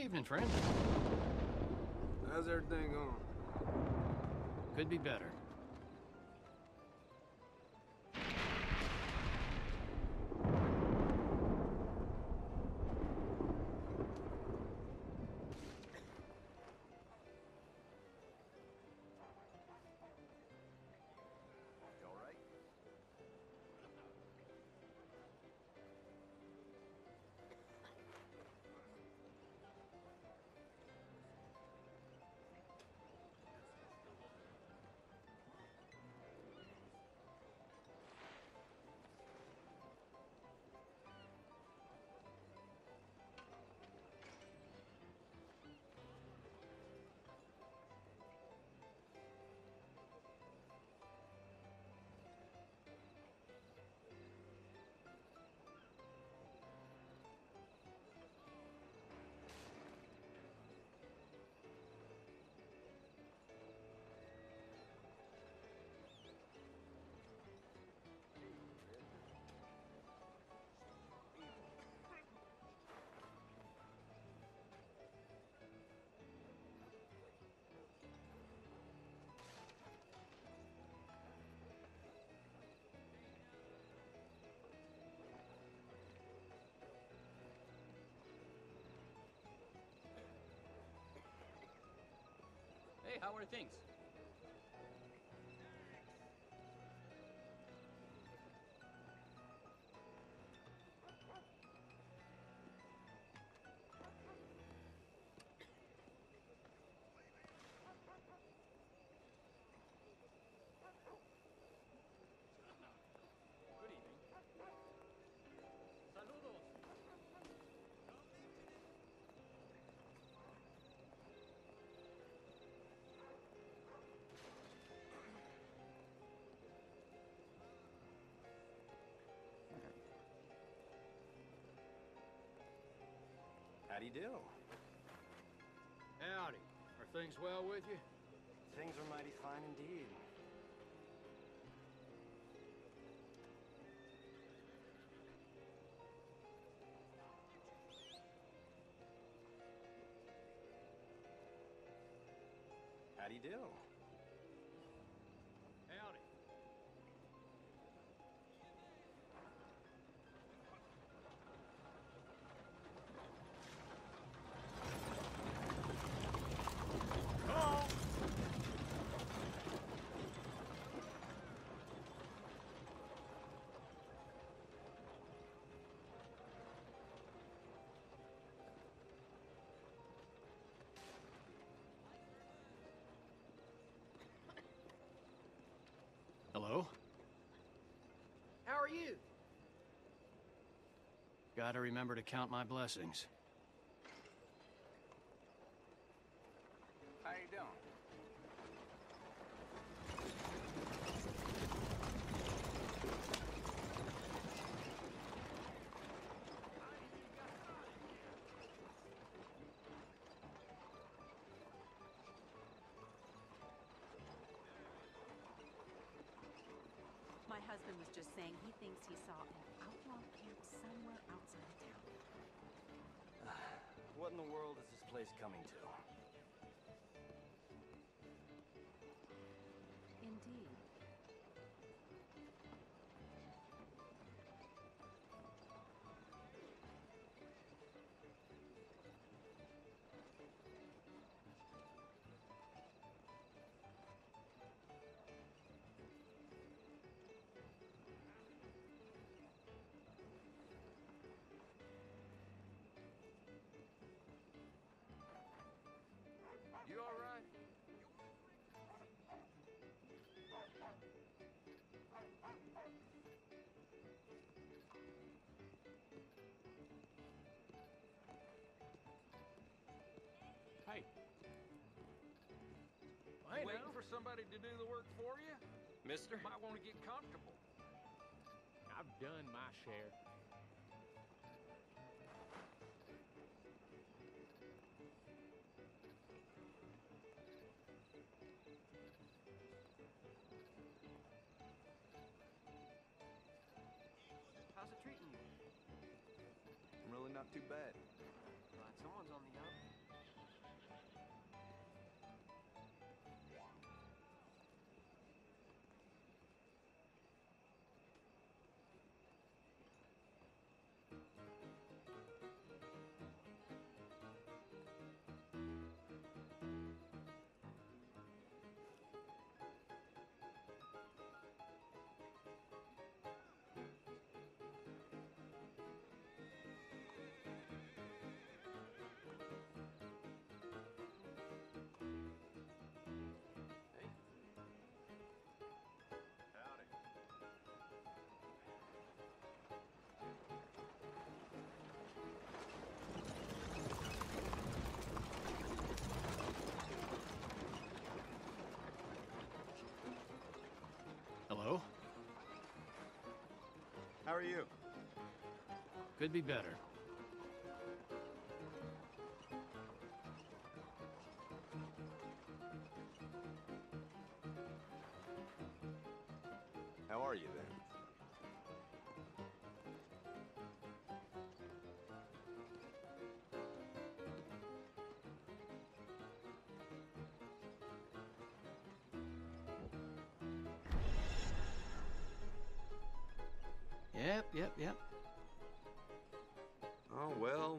evening, friend. How's everything going? Could be better. You all right? Hey, how are things? Good evening. Saludos. Howdy do. Howdy. Are things well with you? Things are mighty fine indeed. Howdy do. Howdy. Hello? How are you? Gotta remember to count my blessings. How you doing? My husband was just saying he thinks he saw an outlaw camp somewhere outside of town. What in the world is this place coming to? Indeed. You all right? Hey. Waiting for somebody to do the work for you? Mister? Might want to get comfortable. I've done my share. How's it treating you? Really not too bad. Glad someone's on the up. How are you? Could be better. How are you then? Yep. Oh, well.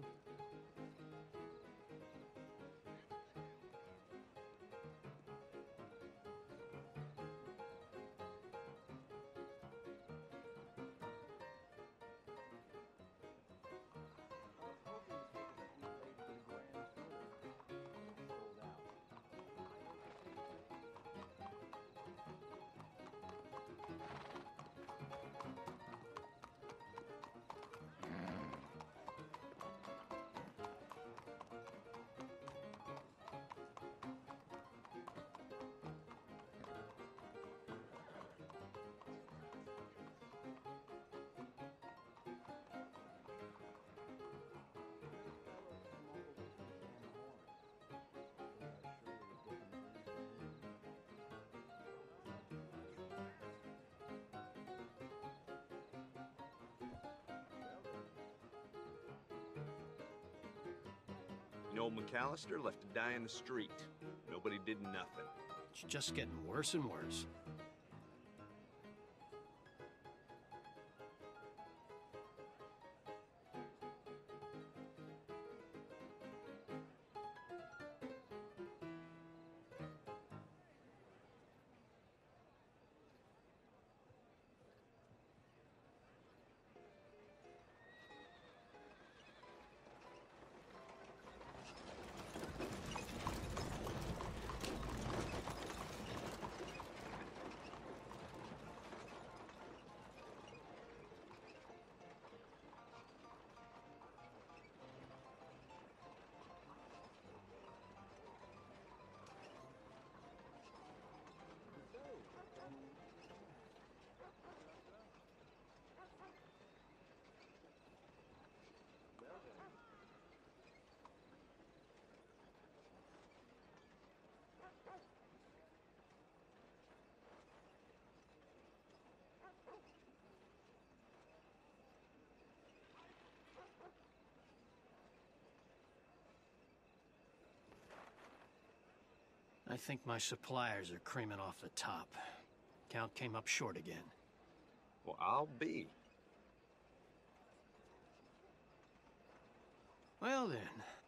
You know, McAllister left to die in the street. Nobody did nothing. It's just getting worse and worse. I think my suppliers are creaming off the top. Count came up short again. Well, I'll be. Well then,